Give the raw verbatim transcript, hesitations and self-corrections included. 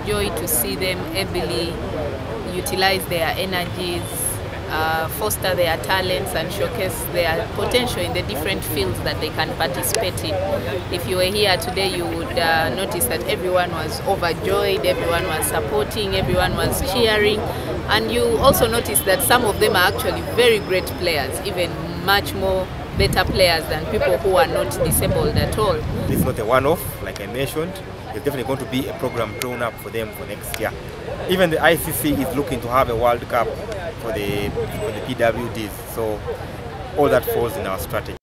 joy to see them ably utilize their energies, uh, foster their talents and showcase their potential in the different fields that they can participate in. If you were here today, you would uh, notice that everyone was overjoyed, everyone was supporting, everyone was cheering, and you also notice that some of them are actually very great players, even much more better players than people who are not disabled at all. This is not a one-off, like I mentioned. It's definitely going to be a program drawn up for them for next year. Even the I C C is looking to have a World Cup for the, for the P W Ds, so all that falls in our strategy.